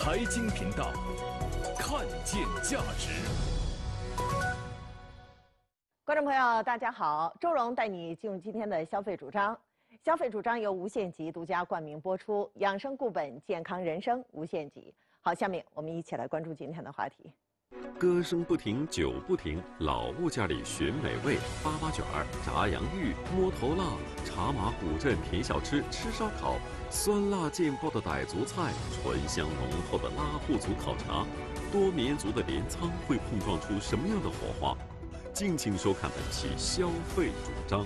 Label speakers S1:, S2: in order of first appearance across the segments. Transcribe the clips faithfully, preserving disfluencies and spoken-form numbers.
S1: 财经频道，看见价值。
S2: 观众朋友，大家好，周荣带你进入今天的消费主张。消费主张由无限极独家冠名播出，养生固本，健康人生无限极。好，下面我们一起来关注今天的话题。
S3: 歌声不停，酒不停，老物件里寻美味。粑粑卷儿、炸洋芋、摸头辣、茶马古镇品小吃、吃烧烤，酸辣劲爆的傣族菜，醇香浓厚的拉祜族烤茶，多民族的镰仓会碰撞出什么样的火花？敬请收看本期消费主张。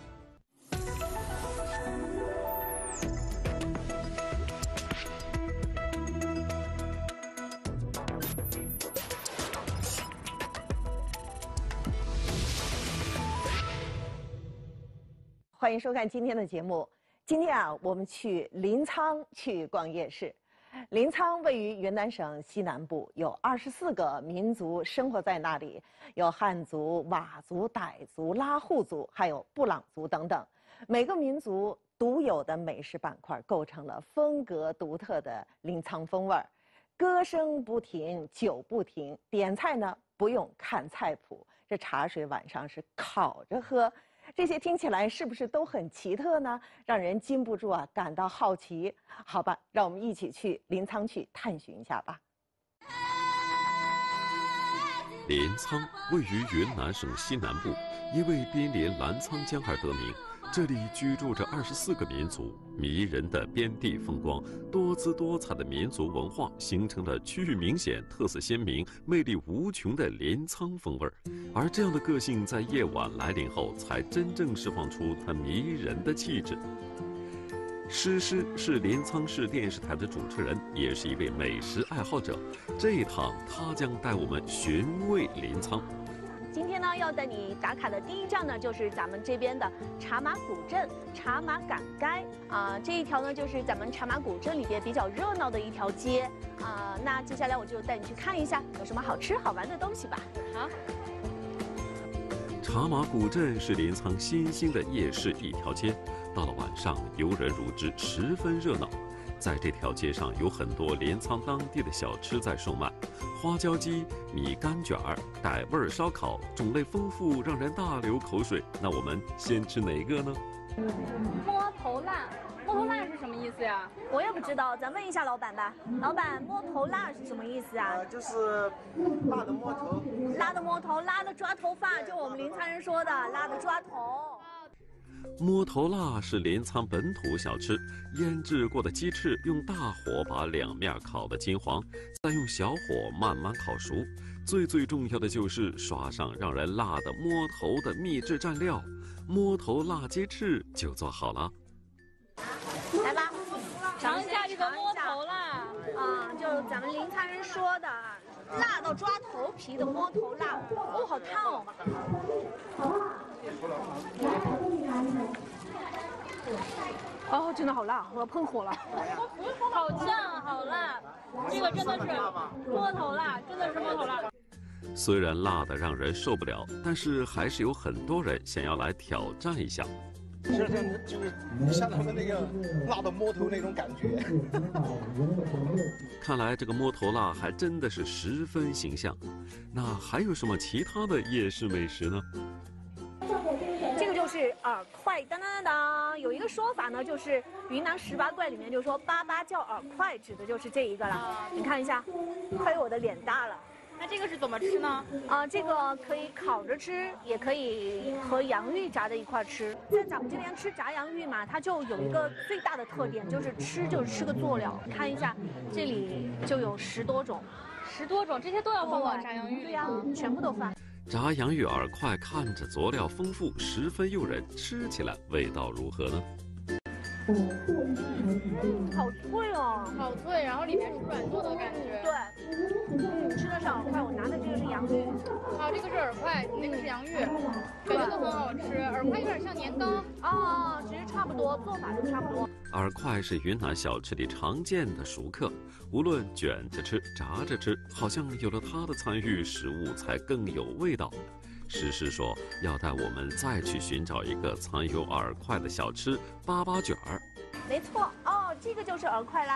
S2: 欢迎收看今天的节目。今天啊，我们去临沧去逛夜市。临沧位于云南省西南部，有二十四个民族生活在那里，有汉族、佤族、傣族、拉祜族，还有布朗族等等。每个民族独有的美食板块，构成了风格独特的临沧风味儿。歌声不停，酒不停，点菜呢不用看菜谱，这茶水晚上是烤着喝。这些听起来是不是都很奇特呢？让人禁不住啊感到好奇。好吧，让我们一起去临沧去探寻一下吧。
S3: 临沧位于云南省西南部，因为濒临澜沧江而得名。这里居住着二十四个民族，迷人的边地风光，多姿多彩的民族文化，形成了区域明显、特色鲜明、魅力无穷的临沧风味儿。而这样的个性在夜晚来临后，才真正释放出它迷人的气质。诗诗是临沧市电视台的主持人，也是一位美食爱好者。这一趟，他将带我们寻味临沧。
S4: 今天呢，要带你打卡的第一站呢，就是咱们这边的茶马古镇茶马赶街啊。这一条呢，就是咱们茶马古镇里边比较热闹的一条街啊。那接下来我就带你去看一下有什么好吃好玩的东西吧。好。
S3: 茶马古镇是临沧新兴的夜市一条街，到了晚上游人如织，十分热闹。在这条街上有很多临沧当地的小吃在售卖，花椒鸡、米干卷儿、傣味烧烤，种类丰富，让人大流口水。那我们先吃哪个呢？
S5: 摸头辣，摸头辣是什么意思呀？
S4: 我也不知道，咱问一下老板吧。老板，摸头辣是什么意思啊？
S6: 呃，就是辣的摸头。
S4: 辣的摸头，辣的抓头发，就我们临沧人说的辣的抓头。
S3: 摸头辣是临沧本土小吃，腌制过的鸡翅用大火把两面烤得金黄，再用小火慢慢烤熟。最最重要的就是刷上让人辣的摸头的秘制蘸料，摸头辣鸡翅就做好了。
S4: 来吧，
S5: 尝一下这个摸头辣
S4: 啊，就咱们临沧人说的辣到抓头皮的摸头辣。哦，好烫哦！
S5: 哦，真的好辣，我要喷火了，好呛，好辣，这个真的是摸头辣，真的是摸头辣。
S3: 虽然辣的让人受不了，但是还是有很多人想要来挑战一下。
S6: 其实这样就是相当的那个辣的摸头那种感觉。
S3: 看来这个摸头辣还真的是十分形象。那还有什么其他的夜市美食呢？
S4: 这个就是饵块，当当当当。有一个说法呢，就是云南十八怪里面就说粑粑叫饵块，指的就是这一个了。你看一下，亏我的脸大了。
S5: 那这个是怎么吃呢？
S4: 啊，这个可以烤着吃，也可以和洋芋炸在一块吃。在咱们这边吃炸洋芋嘛，它就有一个最大的特点，就是吃就是吃个佐料。看一下，这里就有十多种，
S5: 十多种，这些都要放到炸洋芋里？
S4: 对呀，全部都放。
S3: 炸洋芋饵块看着佐料丰富，十分诱人，吃起来味道如何呢？
S4: 好脆哦，
S5: 好脆，然后里面是软糯的感觉。
S4: 对，嗯，吃的是饵块，我拿的这个是洋芋。
S5: 好，这个是饵块，那个是洋芋，感觉都很好吃。饵块有点像年糕。
S4: 哦，其实差不多，做法都差不多。
S3: 饵块是云南小吃里常见的熟客，无论卷着吃、炸着吃，好像有了它的参与，食物才更有味道。诗诗说要带我们再去寻找一个藏有饵块的小吃——粑粑卷儿。
S4: 没错，哦，这个就是饵块啦。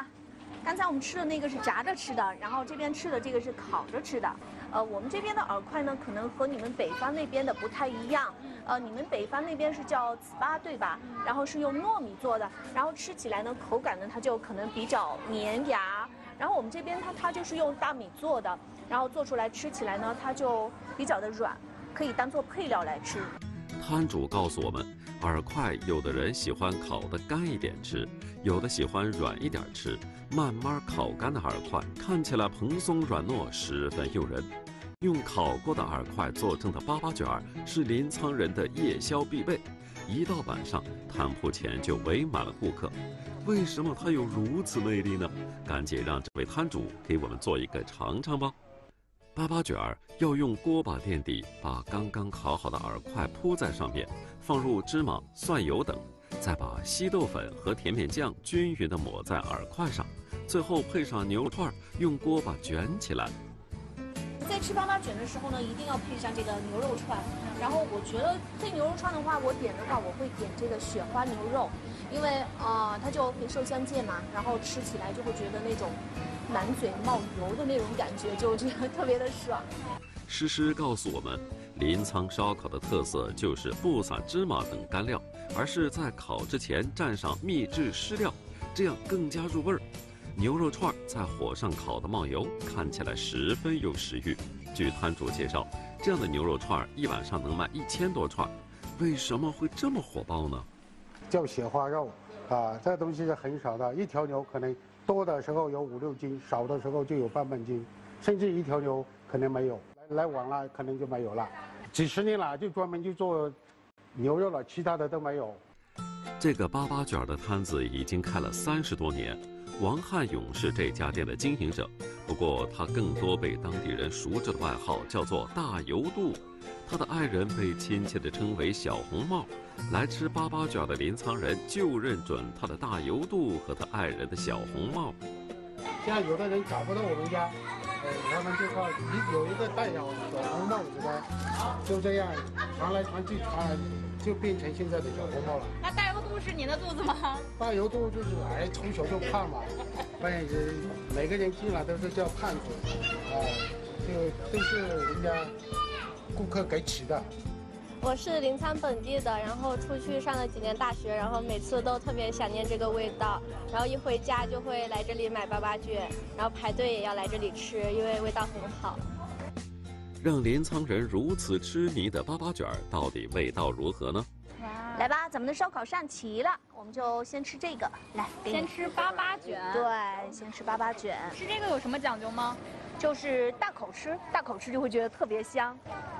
S4: 刚才我们吃的那个是炸着吃的，然后这边吃的这个是烤着吃的。呃，我们这边的饵块呢，可能和你们北方那边的不太一样。呃，你们北方那边是叫糍粑对吧？然后是用糯米做的，然后吃起来呢，口感呢它就可能比较粘牙。然后我们这边它它就是用大米做的，然后做出来吃起来呢，它就比较的软，可以当做配料来吃。
S3: 摊主告诉我们，饵块有的人喜欢烤得干一点吃，有的喜欢软一点吃。慢慢烤干的饵块看起来蓬松软糯，十分诱人。用烤过的饵块做成的粑粑卷儿是临沧人的夜宵必备。一到晚上，摊铺前就围满了顾客。为什么它有如此魅力呢？赶紧让这位摊主给我们做一个尝尝吧。粑粑卷儿要用锅巴垫底，把刚刚烤好的饵块铺在上面，放入芝麻、蒜油等，再把稀豆粉和甜面酱均匀地抹在饵块上，最后配上牛肉串，用锅巴卷起来。
S4: 在吃粑粑卷的时候呢，一定要配上这个牛肉串。然后我觉得配牛肉串的话，我点的话我会点这个雪花牛肉，因为呃它就肥瘦相间嘛，然后吃起来就会觉得那种满嘴冒油的那种感觉，就觉得特别的爽。
S3: 诗诗告诉我们，临沧烧烤的特色就是不撒芝麻等干料，而是在烤之前蘸上秘制湿料，这样更加入味儿。牛肉串在火上烤得冒油，看起来十分有食欲。据摊主介绍，这样的牛肉串一晚上能卖一千多串。为什么会这么火爆呢？
S7: 叫雪花肉啊，这东西是很少的，一条牛可能多的时候有五六斤，少的时候就有半半斤，甚至一条牛可能没有，来来晚了可能就没有了。几十年了，就专门就做牛肉了，其他的都没有。
S3: 这个粑粑卷的摊子已经开了三十多年。王汉勇是这家店的经营者，不过他更多被当地人熟知的外号叫做大油肚。他的爱人被亲切地称为小红帽。来吃粑粑卷的临沧人就认准他的大油肚和他爱人的小红帽。
S7: 像有的人找不到我们家，呃，他们就靠一有一个戴小小红帽子的，就这样传来传去传来，就变成现在的小红帽了。
S5: 那大油肚是你的肚子吗？
S7: 大油肚就是哎，从小就胖嘛，反正每个人进来都是叫胖子，啊、呃，就都是人家顾客给起的。
S8: 我是临沧本地的，然后出去上了几年大学，然后每次都特别想念这个味道，然后一回家就会来这里买粑粑卷，然后排队也要来这里吃，因为味道很好。
S3: 让临沧人如此痴迷的粑粑卷到底味道如何呢？
S4: 来吧，咱们的烧烤上齐了，我们就先吃这个。来，给你
S5: 先吃粑粑卷。
S4: 对，先吃粑粑卷。
S5: 吃这个有什么讲究吗？
S4: 就是大口吃，大口吃就会觉得特别香。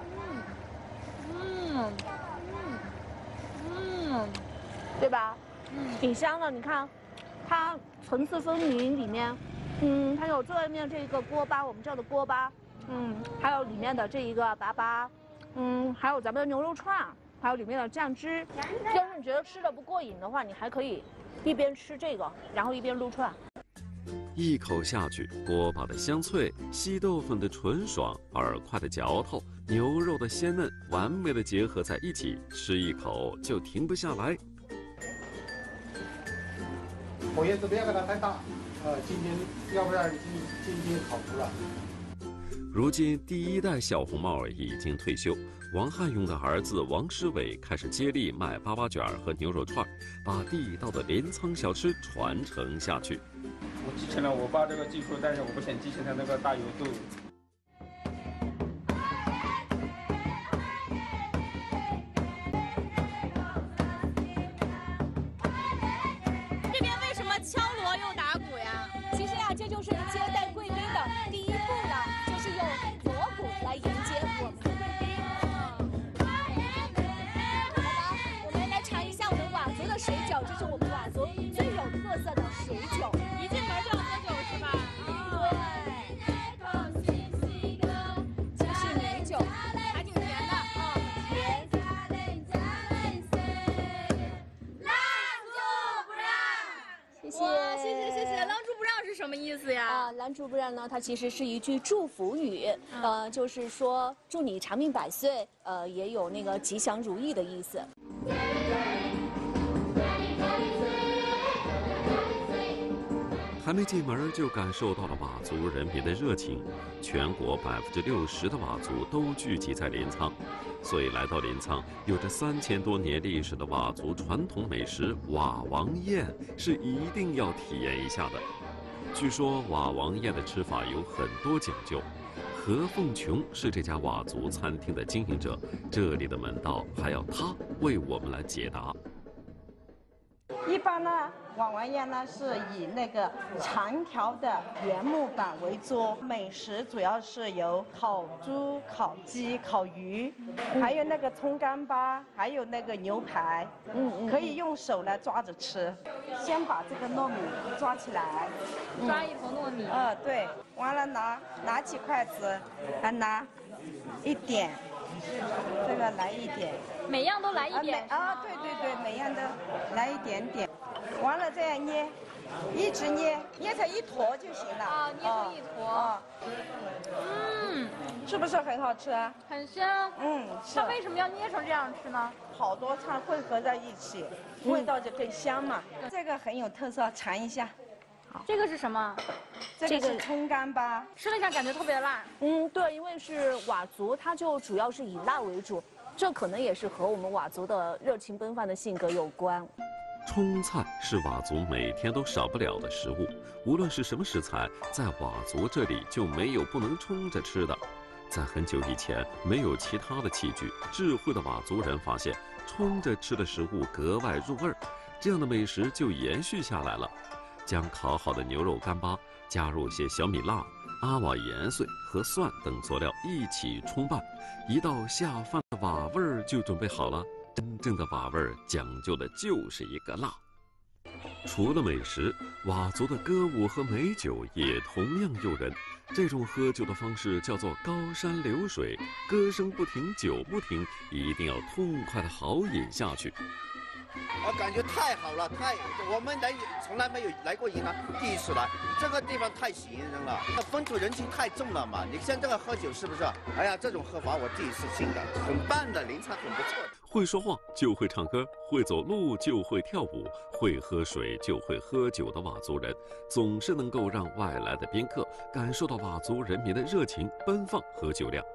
S4: 嗯嗯嗯，对吧？嗯，挺香的。你看，它层次分明，里面，嗯，它有最外面这个锅巴，我们叫的锅巴，嗯，还有里面的这一个粑粑，嗯，还有咱们的牛肉串，还有里面的酱汁。要是你觉得吃的不过瘾的话，你还可以一边吃这个，然后一边撸串。
S3: 一口下去，锅巴的香脆，稀豆粉的纯爽，饵块的嚼头，牛肉的鲜嫩，完美的结合在一起，吃一口就停不下来。
S7: 火焰子不要给它太大，呃，今天要不然今今天烤糊了。
S3: 如今第一代小红帽已经退休，王汉勇的儿子王世伟开始接力卖粑粑卷和牛肉串，把地道的临沧小吃传承下去。
S9: 我继承了我爸这个技术，但是我不想继承他那个大油肚。
S5: 这边为什么敲锣又打鼓呀？
S4: 其实呀、啊，这就是接待贵宾的第一步呢，就是用锣鼓来迎接我们的贵宾。来吧，我们来尝一下我们佤族的水饺，这是我们佤族最有特色的水饺。
S5: 一进门就要喝酒是吧？
S4: 对，精细美酒，
S5: 还挺甜的。
S4: 甜。谢谢，
S5: 哇，谢谢谢谢。狼主不让是什么意思呀？
S4: 啊，拦住不让呢，它其实是一句祝福语，
S5: 嗯、
S4: 呃，就是说祝你长命百岁，呃，也有那个吉祥如意的意思。
S3: 摊还没进门就感受到了佤族人民的热情。全国百分之六十的佤族都聚集在临沧，所以来到临沧，有着三千多年历史的佤族传统美食佤王宴是一定要体验一下的。据说佤王宴的吃法有很多讲究。何凤琼是这家佤族餐厅的经营者，这里的门道还要他为我们来解答。
S10: 一般呢，佤王宴呢是以那个长条的原木板为桌，美食主要是有烤猪、烤鸡、烤鱼，嗯、还有那个葱干巴，还有那个牛排，嗯嗯，可以用手来抓着吃。先把这个糯米抓起来，
S5: 抓一坨糯米。
S10: 呃，对，完了拿拿起筷子，来拿一点。这个来一点，
S5: 每样都来一点
S10: 啊！啊对对对，每样都来一点点，完了这样捏，一直捏，捏成一坨就行了。
S5: 啊，捏成一坨。啊，嗯，
S10: 是不是很好吃啊？
S5: 很香。
S10: 嗯，
S5: 它为什么要捏成这样吃呢？
S10: 好多菜混合在一起，味道就更香嘛。嗯、这个很有特色，尝一下。
S5: 这个是什么？
S10: 这个是葱干巴，
S5: 吃了一下感觉特别辣。
S4: 嗯，对，因为是佤族，它就主要是以辣为主，这可能也是和我们佤族的热情奔放的性格有关。
S3: 葱菜是佤族每天都少不了的食物，无论是什么食材，在佤族这里就没有不能冲着吃的。在很久以前，没有其他的器具，智慧的佤族人发现，冲着吃的食物格外入味儿，这样的美食就延续下来了。将烤好的牛肉干巴加入些小米辣、阿瓦盐碎和蒜等佐料一起冲拌，一道下饭的佤味儿就准备好了。真正的佤味儿讲究的就是一个辣。除了美食，佤族的歌舞和美酒也同样诱人。这种喝酒的方式叫做高山流水，歌声不停，酒不停，一定要痛快的豪饮下去。
S11: 我感觉太好了，太我们来从来没有来过云南，第一次来，这个地方太吸引人了，风土人情太重了嘛。你像这个喝酒是不是？哎呀，这种喝法我第一次听的，很棒的，临沧很不错。
S3: 会说话就会唱歌，会走路就会跳舞，会喝水就会喝酒的佤族人，总是能够让外来的宾客感受到佤族人民的热情、奔放和酒量。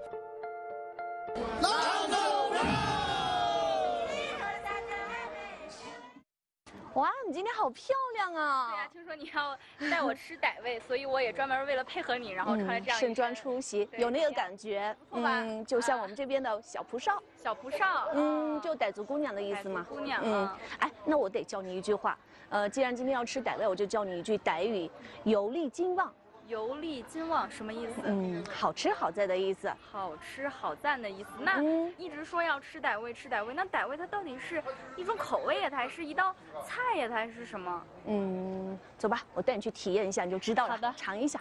S4: 哇，你今天好漂亮啊！
S5: 对呀、啊，听说你要带我吃傣味，所以我也专门为了配合你，然后穿了这样一身、
S4: 嗯、盛装出席，有那个感觉，嗯，就像我们这边的小蒲少，
S5: 小蒲少，
S4: 嗯，就傣族姑娘的意思嘛。
S5: 姑娘，
S4: 嗯，哎，那我得教你一句话，呃，既然今天要吃傣味，我就教你一句傣语，游历金旺。
S5: 游历金旺什么意思？
S4: 嗯，好吃好在的意思。
S5: 好吃好赞的意思。那、嗯、一直说要吃傣味，吃傣味，那傣味它到底是一种口味呀，它还是一道菜呀，它还是什么？
S4: 嗯，走吧，我带你去体验一下，你就知道了。
S5: 好的，
S4: 尝一下。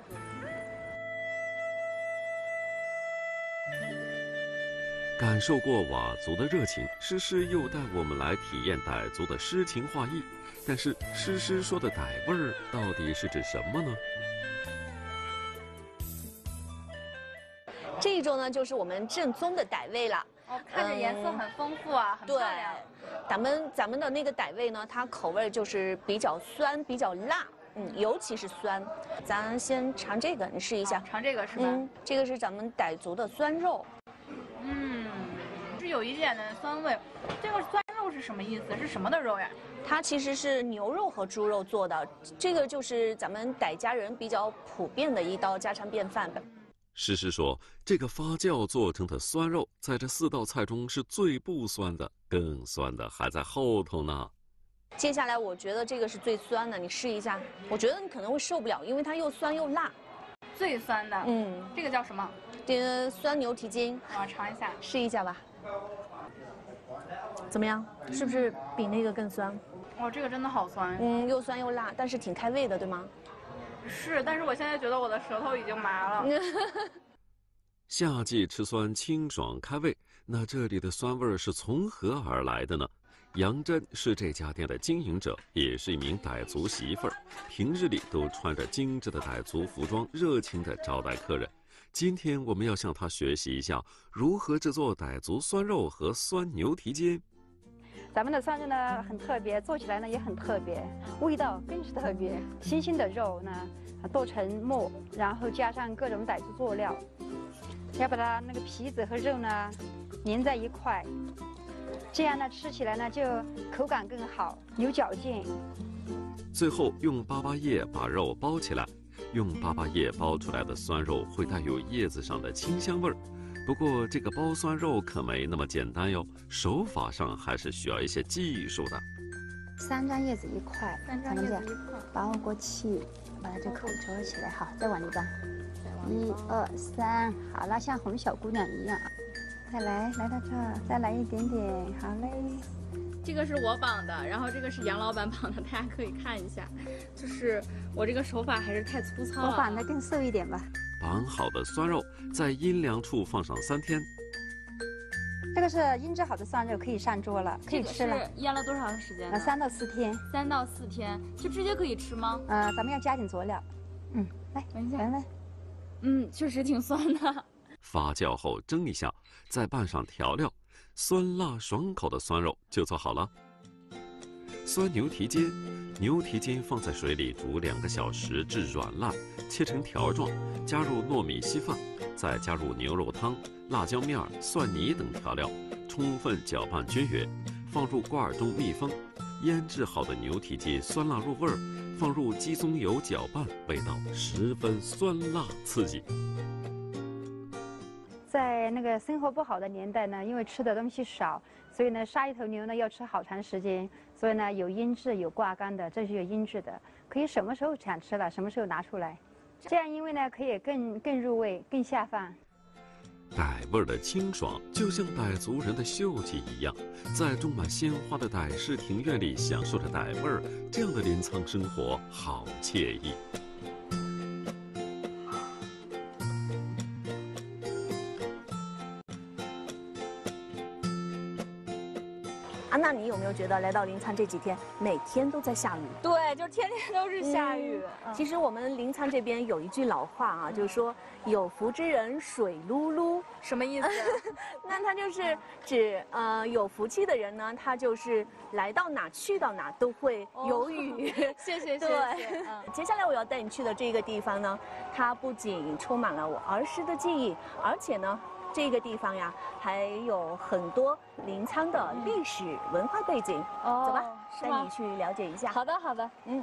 S3: 感受过佤族的热情，诗诗又带我们来体验傣族的诗情画意。但是诗诗说的傣味儿到底是指什么呢？
S4: 这一种呢，就是我们正宗的傣味了。
S5: 哦，看着颜色很丰富啊，嗯、很漂亮。
S4: 咱们咱们的那个傣味呢，它口味就是比较酸，比较辣，嗯，尤其是酸。咱先尝这个，你试一下。
S5: 尝这个是吧？
S4: 嗯，这个是咱们傣族的酸肉。
S5: 嗯，是有一点的酸味。这个酸肉是什么意思？是什么的肉呀？
S4: 它其实是牛肉和猪肉做的，这个就是咱们傣家人比较普遍的一道家常便饭。
S3: 诗诗说，这个发酵做成的酸肉，在这四道菜中是最不酸的，更酸的还在后头呢。
S4: 接下来我觉得这个是最酸的，你试一下。我觉得你可能会受不了，因为它又酸又辣。
S5: 最酸的，
S4: 嗯，
S5: 这个叫什么？
S4: 这个酸牛蹄筋。
S5: 我要尝一下，
S4: 试一下吧。怎么样？是不是比那个更酸？
S5: 哇，这个真的好酸。
S4: 嗯，又酸又辣，但是挺开胃的，对吗？
S5: 是，但是我现在觉得我的舌头已经麻了。
S3: 夏季吃酸清爽开胃，那这里的酸味是从何而来的呢？杨珍是这家店的经营者，也是一名傣族媳妇儿，平日里都穿着精致的傣族服装，热情地招待客人。今天我们要向她学习一下如何制作傣族酸肉和酸牛蹄筋。
S12: 咱们的酸肉呢很特别，做起来呢也很特别，味道更是特别。新鲜的肉呢剁成末，然后加上各种傣族佐料，要把它那个皮子和肉呢粘在一块，这样呢吃起来呢就口感更好，有嚼劲。
S3: 最后用粑粑叶把肉包起来，用粑粑叶包出来的酸肉会带有叶子上的清香味儿。不过这个包酸肉可没那么简单哟，手法上还是需要一些技术的。
S12: 三张叶子一块，
S5: 三张叶子一块，
S12: 包过去，把它这口戳起来，好，再往里搬，一二三，好了，像哄小姑娘一样。再来，来到这儿，再来一点点，好嘞。
S5: 这个是我绑的，然后这个是杨老板绑的，大家可以看一下。就是我这个手法还是太粗糙了，
S12: 我绑的更瘦一点吧。
S3: 绑好的酸肉在阴凉处放上三天。
S12: 这个是腌制好的酸肉，可以上桌了，可以吃了。
S5: 这个是腌了多长时间？
S12: 呃，三到四天。
S5: 三到四天，就直接可以吃吗？
S12: 呃，咱们要加点佐料。嗯，来，
S5: 闻一下。
S12: 闻闻。
S5: 嗯，确实挺酸的。
S3: 发酵后蒸一下，再拌上调料，酸辣爽口的酸肉就做好了。酸牛蹄筋，牛蹄筋放在水里煮两个小时至软烂，切成条状，加入糯米稀饭，再加入牛肉汤、辣椒面、蒜泥等调料，充分搅拌均匀，放入罐中密封。腌制好的牛蹄筋酸辣入味儿，放入鸡枞油搅拌，味道十分酸辣刺激。
S12: 在那个生活不好的年代呢，因为吃的东西少，所以呢杀一头牛呢要吃好长时间，所以呢有腌制有挂干的，这是有腌制的，可以什么时候想吃了什么时候拿出来，这样因为呢可以更更入味更下饭。
S3: 傣味儿的清爽就像傣族人的秀气一样，在种满鲜花的傣式庭院里享受着傣味儿，这样的临沧生活好惬意。
S4: 安娜，你有没有觉得来到临沧这几天，每天都在下雨？
S5: 对，就是天天都是下雨。
S4: 嗯、其实我们临沧这边有一句老话啊，就是说有福之人水噜噜，
S5: 什么意思？
S4: 那它就是指呃有福气的人呢，他就是来到哪去到哪都会有雨。
S5: 哦、谢谢谢谢。
S4: 对，嗯、接下来我要带你去的这个地方呢，它不仅充满了我儿时的记忆，而且呢。这个地方呀，还有很多临沧的历史文化背景。哦，走吧，带你去了解一下。
S5: 好的，好的，
S4: 嗯。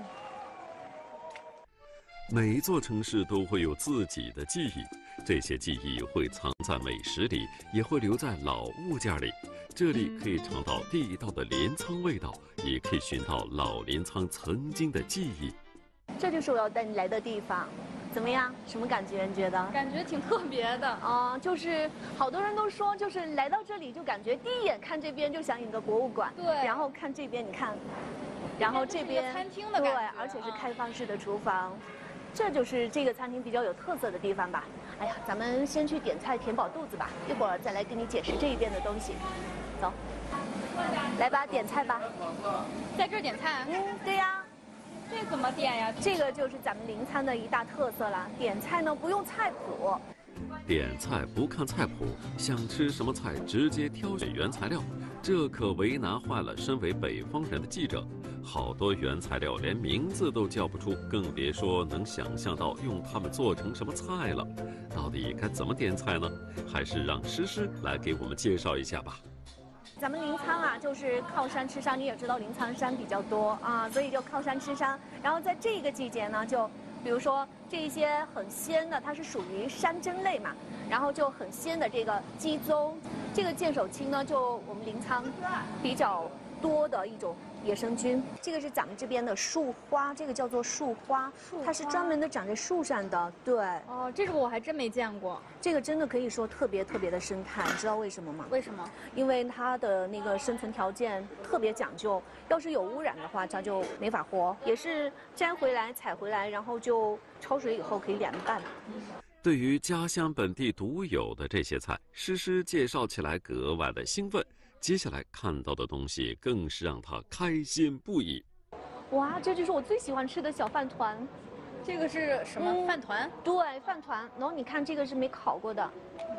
S3: 每一座城市都会有自己的记忆，这些记忆会藏在美食里，也会留在老物件里。这里可以尝到地道的临沧味道，也可以寻到老临沧曾经的记忆。
S4: 这就是我要带你来的地方。怎么样？什么感觉？你觉得？
S5: 感觉挺特别的
S4: 啊、呃，就是好多人都说，就是来到这里就感觉第一眼看这边就想有个博物馆，
S5: 对，
S4: 然后看这边，你看，然后这边
S5: 餐厅的感觉，
S4: 对，而且是开放式的厨房，嗯、这就是这个餐厅比较有特色的地方吧。哎呀，咱们先去点菜填饱肚子吧，一会儿再来跟你解释这一边的东西。走，来吧，点菜吧。
S5: 在这儿点菜？
S4: 嗯，对呀。
S5: 这怎么点呀？
S4: 这个就是咱们临沧的一大特色了。点菜呢不用菜谱，
S3: 点菜不看菜谱，想吃什么菜直接挑选原材料，这可为难坏了身为北方人的记者。好多原材料连名字都叫不出，更别说能想象到用它们做成什么菜了。到底该怎么点菜呢？还是让诗诗来给我们介绍一下吧。
S4: 咱们临沧啊，就是靠山吃山，你也知道临沧山比较多啊，所以就靠山吃山。然后在这个季节呢，就比如说这些很鲜的，它是属于山珍类嘛，然后就很鲜的这个鸡枞，这个剑手青呢，就我们临沧比较多的一种野生菌。这个是咱们这边的树花，这个叫做树花，它是专门的长在树上的。对。
S5: 哦，这个我还真没见过。
S4: 这个真的可以说特别特别的生态，你知道为什么吗？
S5: 为什么？
S4: 因为它的那个生存条件特别讲究，要是有污染的话，它就没法活。也是摘回来、采回来，然后就焯水以后可以凉拌。
S3: 对于家乡本地独有的这些菜，诗诗介绍起来格外的兴奋。接下来看到的东西更是让他开心不已。
S4: 哇，这就是我最喜欢吃的小饭团。
S5: 这个是什么、嗯、饭团？
S4: 对，饭团。然后你看这个是没烤过的，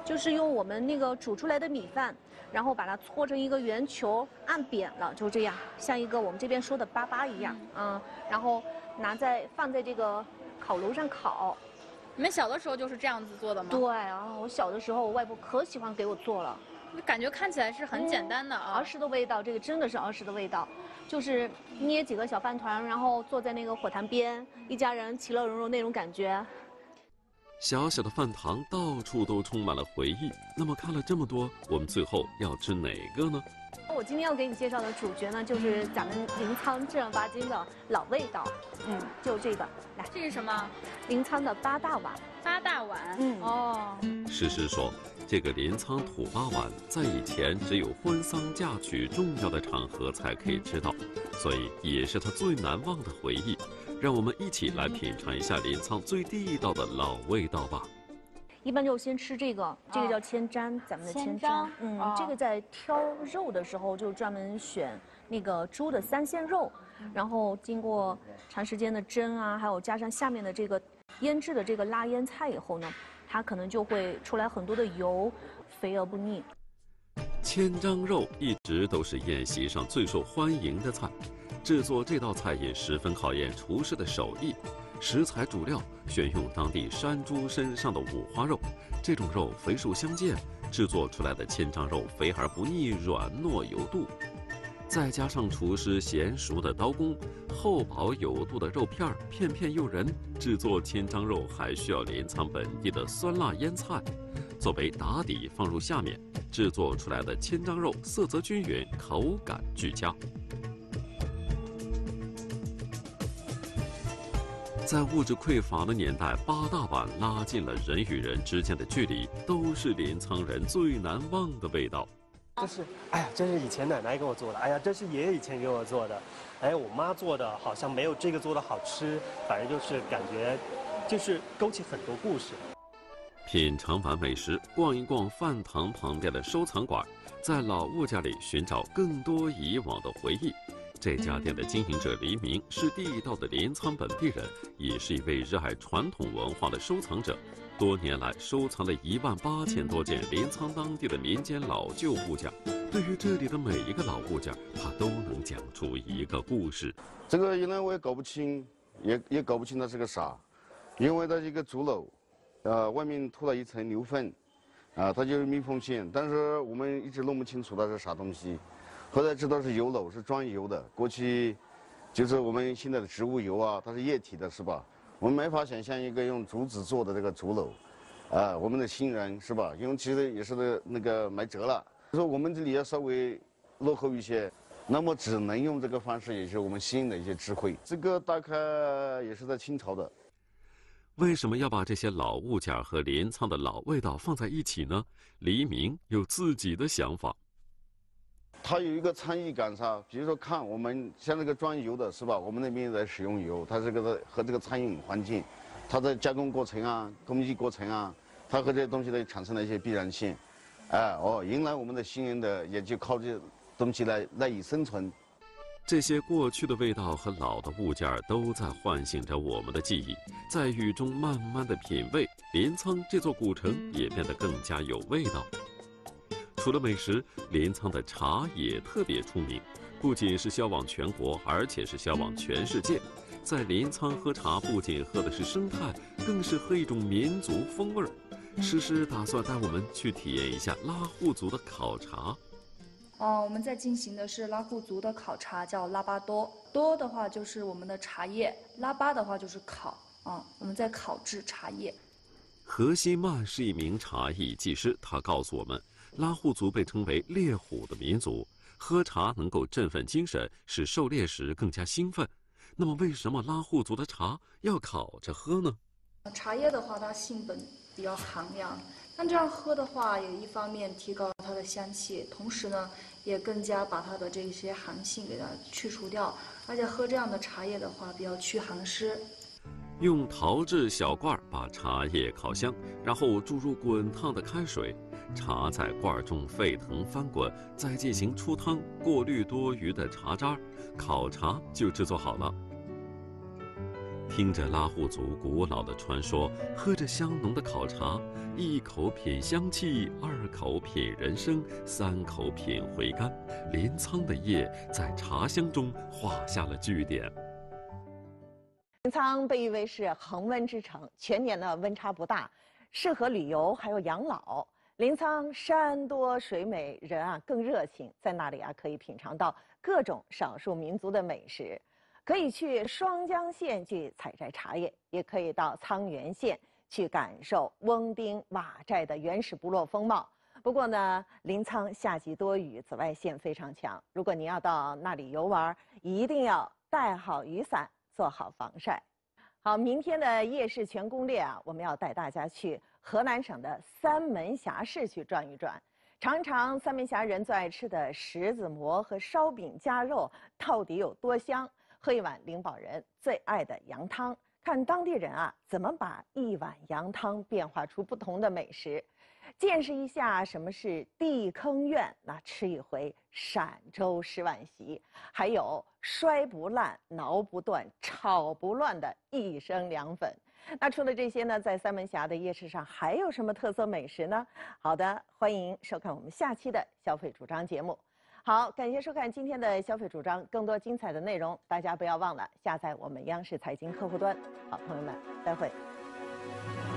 S4: 就是用我们那个煮出来的米饭，然后把它搓成一个圆球，按扁了，就这样，像一个我们这边说的粑粑一样，嗯，然后拿在放在这个烤炉上烤。
S5: 你们小的时候就是这样子做的吗？
S4: 对啊，我小的时候我外婆可喜欢给我做了。
S5: 感觉看起来是很简单的啊，
S4: 儿时的味道，这个真的是儿时的味道，就是捏几个小饭团，然后坐在那个火塘边，一家人其乐融融那种感觉。
S3: 小小的饭堂到处都充满了回忆。那么看了这么多，我们最后要吃哪个呢？
S4: 我今天要给你介绍的主角呢，就是咱们临沧正儿八经的老味道，嗯，就这个，来，
S5: 这是什么？
S4: 临沧的八大碗。
S5: 八大碗，
S4: 嗯，
S5: 哦。
S3: 诗诗说，这个临沧土八碗在以前只有婚丧嫁娶重要的场合才可以吃到，所以也是他最难忘的回忆。让我们一起来品尝一下临沧最地道的老味道吧。
S4: 一般就先吃这个，这个叫千粘，咱们的千粘。嗯，哦、这个在挑肉的时候就专门选那个猪的三鲜肉，嗯、然后经过长时间的蒸啊，还有加上下面的这个腌制的这个辣腌菜以后呢，它可能就会出来很多的油，肥而不腻。
S3: 千张肉一直都是宴席上最受欢迎的菜，制作这道菜也十分考验厨师的手艺。食材主料选用当地山猪身上的五花肉，这种肉肥瘦相间，制作出来的千张肉肥而不腻，软糯有度。再加上厨师娴熟的刀工，厚薄有度的肉片片片诱人。制作千张肉还需要临沧本地的酸辣腌菜作为打底放入下面，制作出来的千张肉色泽均匀，口感俱佳。在物质匮乏的年代，八大碗拉近了人与人之间的距离，都是临沧人最难忘的味道。
S13: 这是，哎呀，这是以前奶奶给我做的，哎呀，这是爷爷以前给我做的，哎，我妈做的好像没有这个做的好吃，反正就是感觉，就是勾起很多故事。
S3: 品尝完美食，逛一逛饭堂旁边的收藏馆，在老物件里寻找更多以往的回忆。这家店的经营者黎明是地道的临沧本地人，也是一位热爱传统文化的收藏者。多年来收藏了一万八千多件临沧当地的民间老旧物件。对于这里的每一个老物件，他都能讲出一个故事。
S14: 这个原来我也搞不清，也也搞不清它是个啥，因为它是一个竹篓，呃，外面涂了一层牛粪，啊，它就是密封线，但是我们一直弄不清楚它是啥东西。后来知道是油篓，是装油的。过去就是我们现在的植物油啊，它是液体的，是吧？我们没法想象一个用竹子做的这个竹篓，啊、呃，我们的新人是吧？因为其实也是的那个没辙了，说我们这里要稍微落后一些，那么只能用这个方式，也是我们新的一些智慧。这个大概也是在清朝的。
S3: 为什么要把这些老物件和临沧的老味道放在一起呢？黎明有自己的想法。
S14: 它有一个参与感噻，比如说看我们像那个装油的是吧？我们那边在使用油，它这个和这个餐饮环境，它的加工过程啊、工艺过程啊，它和这些东西呢产生了一些必然性。哎哦，原来我们的新人的也就靠这东西来赖以生存。
S3: 这些过去的味道和老的物件都在唤醒着我们的记忆，在雨中慢慢的品味，临沧这座古城也变得更加有味道。除了美食，临沧的茶也特别出名，不仅是销往全国，而且是销往全世界。在临沧喝茶，不仅喝的是生态，更是喝一种民族风味儿。诗诗打算带我们去体验一下拉祜族的烤茶。
S15: 呃，我们在进行的是拉祜族的烤茶，叫拉巴多。多的话就是我们的茶叶，拉巴的话就是烤啊、嗯，我们在烤制茶叶。
S3: 何希曼是一名茶艺技师，他告诉我们，拉祜族被称为猎虎的民族，喝茶能够振奋精神，使狩猎时更加兴奋。那么，为什么拉祜族的茶要烤着喝呢？
S15: 茶叶的话，它性本比较寒凉，但这样喝的话，也一方面提高它的香气，同时呢，也更加把它的这些寒性给它去除掉。而且喝这样的茶叶的话，比较驱寒湿。
S3: 用陶制小罐把茶叶烤香，然后注入滚烫的开水，茶在罐中沸腾翻滚，再进行出汤，过滤多余的茶渣，烤茶就制作好了。 听着拉祜族古老的传说，喝着香浓的烤茶，一口品香气，二口品人生，三口品回甘。临沧的夜在茶香中画下了句点。
S2: 临沧被誉为是恒温之城，全年呢温差不大，适合旅游还有养老。临沧山多水美，人啊更热情，在那里啊可以品尝到各种少数民族的美食，可以去双江县去采摘茶叶，也可以到沧源县去感受翁丁瓦寨的原始部落风貌。不过呢，临沧夏季多雨，紫外线非常强，如果您要到那里游玩，一定要带好雨伞，做好防晒。好，明天的夜市全攻略啊，我们要带大家去河南省的三门峡市去转一转，尝一尝三门峡人最爱吃的石子馍和烧饼夹肉到底有多香，喝一碗灵宝人最爱的羊汤，看当地人啊怎么把一碗羊汤变化出不同的美食，见识一下什么是地坑院，那吃一回陕州十碗席，还有摔不烂、挠不断、炒不乱的一生凉粉。那除了这些呢，在三门峡的夜市上还有什么特色美食呢？好的，欢迎收看我们下期的消费主张节目。好，感谢收看今天的消费主张，更多精彩的内容，大家不要忘了下载我们央视财经客户端。好，朋友们，再会。